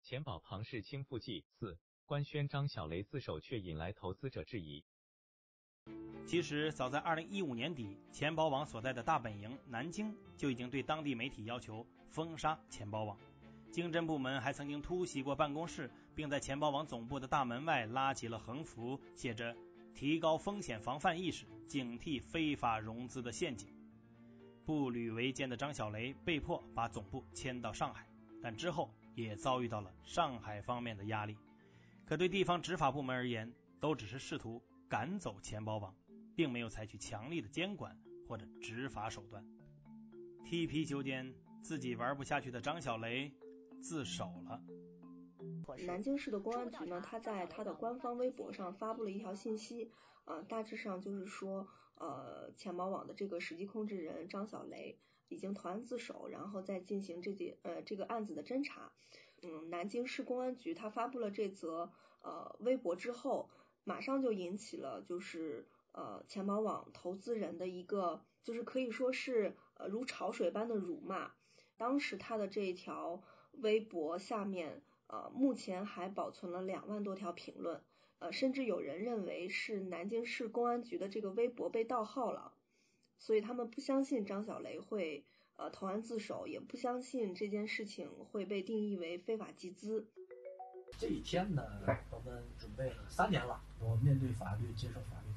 钱宝庞氏倾覆记4，官宣张小雷自首却引来投资者质疑。 其实早在2015年底，钱包网所在的大本营南京就已经对当地媒体要求封杀钱包网。经侦部门还曾经突袭过办公室，并在钱包网总部的大门外拉起了横幅，写着提高风险防范意识，警惕非法融资的陷阱。步履维艰的张小雷被迫把总部迁到上海，但之后也遭遇到了上海方面的压力。可对地方执法部门而言，都只是试图赶走钱包网，并没有采取强力的监管或者执法手段。踢皮球间，自己玩不下去的张小雷自首了。 南京市的公安局呢，他在他的官方微博上发布了一条信息，大致上就是说，钱包网的这个实际控制人张小雷已经投案自首，然后再进行这个案子的侦查。南京市公安局他发布了这则微博之后，马上就引起了就是钱包网投资人的一个就是可以说是如潮水般的辱骂。当时他的这一条微博下面目前还保存了2万多条评论，甚至有人认为是南京市公安局的这个微博被盗号了，所以他们不相信张小雷会投案自首，也不相信这件事情会被定义为非法集资。 这一天呢，我们准备了3年了，我面对法律，接受法律